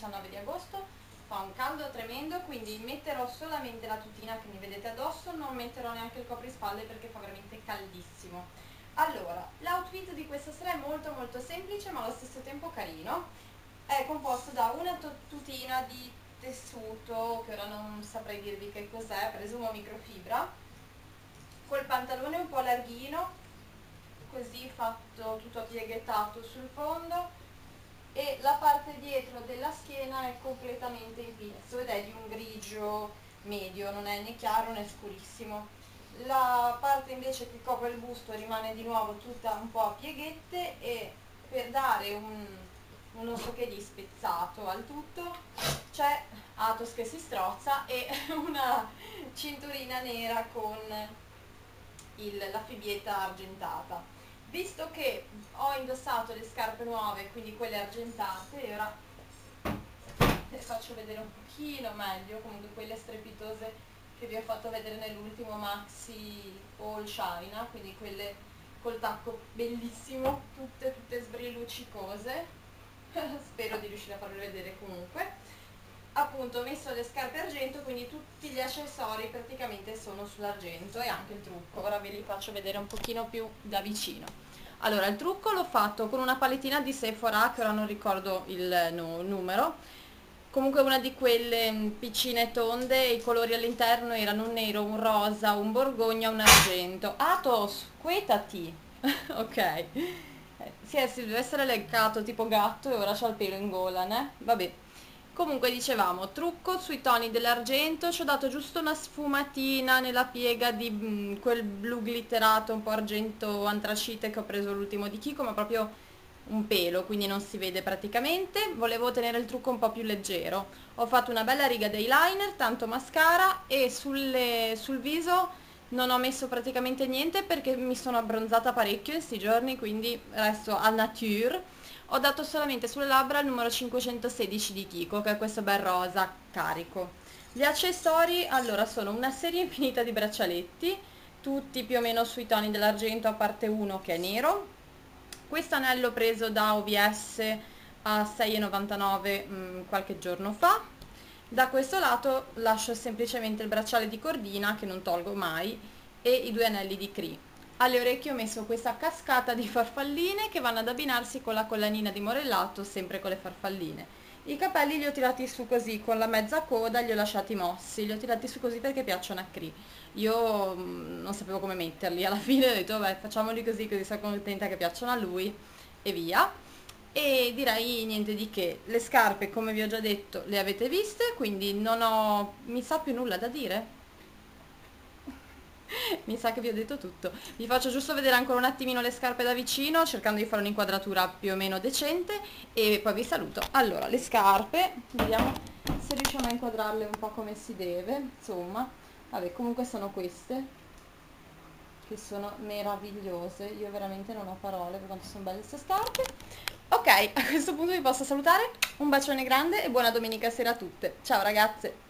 19 di agosto, fa un caldo tremendo, quindi metterò solamente la tutina che mi vedete addosso, non metterò neanche il coprispalle perché fa veramente caldissimo. Allora, l'outfit di questa sera è molto molto semplice ma allo stesso tempo carino. È composto da una tutina di tessuto, che ora non saprei dirvi che cos'è, presumo microfibra, col pantalone un po' larghino, così fatto tutto pieghettato sul fondo, e la parte dietro della schiena è completamente in pizzo ed è di un grigio medio, non è né chiaro né scurissimo. La parte invece che copre il busto rimane di nuovo tutta un po' a pieghette, e per dare un non so che di spezzato al tutto c'è Athos che si strozza e una cinturina nera con la fibietta argentata. Visto che ho indossato le scarpe nuove, quindi quelle argentate, e ora le faccio vedere un pochino meglio, comunque quelle strepitose che vi ho fatto vedere nell'ultimo maxi all China, quindi quelle col tacco bellissimo, tutte sbrilluccicose. Spero di riuscire a farle vedere comunque. Appunto ho messo le scarpe argento, quindi tutti gli accessori praticamente sono sull'argento, e anche il trucco. Ora ve li faccio vedere un pochino più da vicino. Allora, il trucco l'ho fatto con una palettina di Sephora, che ora non ricordo il numero, comunque una di quelle piccine tonde, e i colori all'interno erano un nero, un rosa, un borgogna, un argento. Athos, quietati! Ok, si deve essere leccato tipo gatto e ora c'ha il pelo in gola, né? Vabbè. Comunque dicevamo, trucco sui toni dell'argento, ci ho dato giusto una sfumatina nella piega di quel blu glitterato un po' argento antracite che ho preso l'ultimo di Kiko, ma proprio un pelo, quindi non si vede praticamente. Volevo tenere il trucco un po' più leggero. Ho fatto una bella riga di eyeliner, tanto mascara, e sul viso non ho messo praticamente niente perché mi sono abbronzata parecchio in questi giorni, quindi resto al nature. Ho dato solamente sulle labbra il numero 516 di Kiko, che è questo bel rosa carico. Gli accessori, allora, sono una serie infinita di braccialetti, tutti più o meno sui toni dell'argento, a parte uno che è nero. Questo anello preso da OVS a 6,99 qualche giorno fa. Da questo lato lascio semplicemente il bracciale di cordina, che non tolgo mai, e i due anelli di Cree. Alle orecchie ho messo questa cascata di farfalline che vanno ad abbinarsi con la collanina di morellato, sempre con le farfalline. I capelli li ho tirati su così, con la mezza coda li ho lasciati mossi, li ho tirati su così perché piacciono a Cree. Io non sapevo come metterli, alla fine ho detto vabbè, facciamoli così, così sono contenta che piacciono a lui, e via. E direi niente di che. Le scarpe, come vi ho già detto, le avete viste, quindi non ho, mi sa, più nulla da dire. Mi sa che vi ho detto tutto. Vi faccio giusto vedere ancora un attimino le scarpe da vicino, cercando di fare un'inquadratura più o meno decente, e poi vi saluto. Allora, le scarpe, vediamo se riusciamo a inquadrarle un po' come si deve. Insomma, vabbè, comunque sono queste, che sono meravigliose. Io veramente non ho parole per quanto sono belle queste scarpe. Ok, a questo punto vi posso salutare. Un bacione grande e buona domenica sera a tutte. Ciao ragazze!